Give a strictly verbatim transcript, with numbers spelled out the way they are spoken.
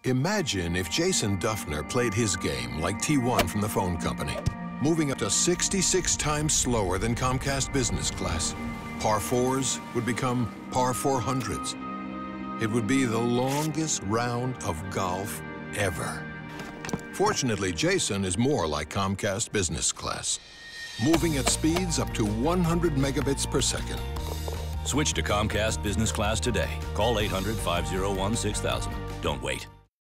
Imagine if Jason Duffner played his game like T one from the phone company, moving up to sixty-six times slower than Comcast Business Class. Par fours would become par four hundreds. It would be the longest round of golf ever. Fortunately, Jason is more like Comcast Business Class, moving at speeds up to one hundred megabits per second. Switch to Comcast Business Class today. Call eight hundred, five oh one, six thousand. Don't wait.